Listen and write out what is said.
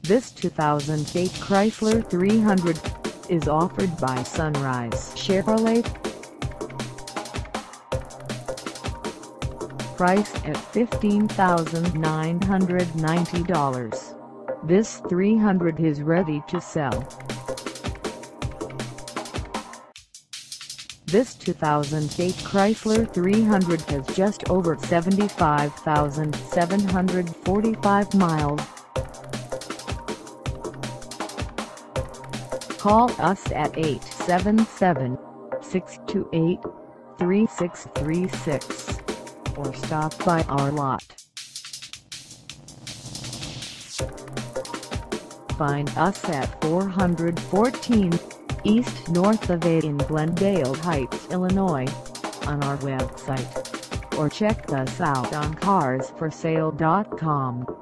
This 2008 Chrysler 300 is offered by Sunrise Chevrolet. Price at $15,990. This 300 is ready to sell. This 2008 Chrysler 300 has just over 75,745 miles. Call us at 877-628-3636 or stop by our lot. Find us at 414 East North Ave in Glendale Heights, Illinois, on our website, or check us out on carsforsale.com.